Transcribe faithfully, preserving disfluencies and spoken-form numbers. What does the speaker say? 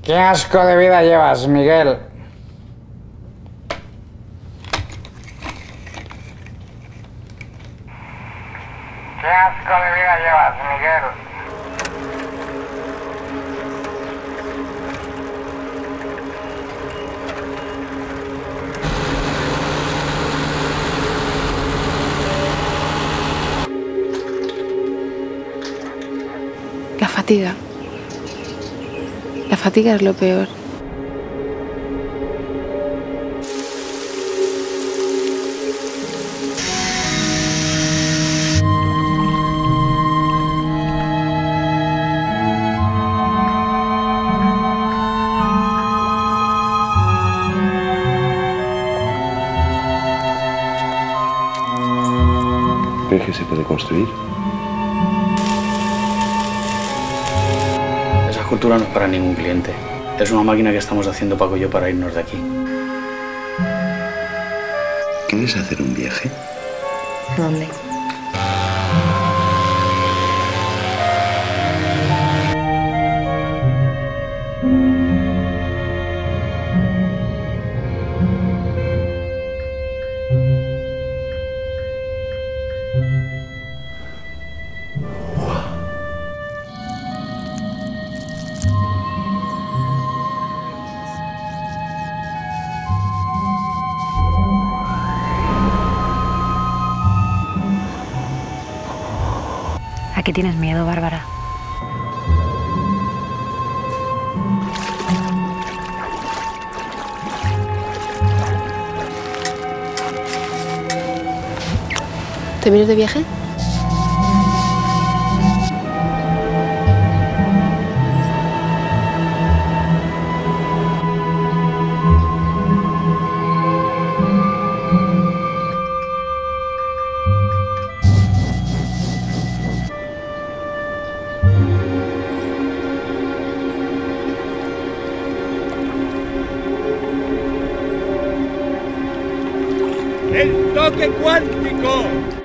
Qué asco de vida llevas, Miguel. Qué asco de vida llevas, Miguel. La fatiga. La fatiga es lo peor. ¿Crees que se puede construir? Esa escultura no es para ningún cliente. Es una máquina que estamos haciendo Paco y yo para irnos de aquí. ¿Quieres hacer un viaje? ¿Dónde? ¿A qué tienes miedo, Bárbara? ¿Te vienes de viaje? ¡El toque cuántico!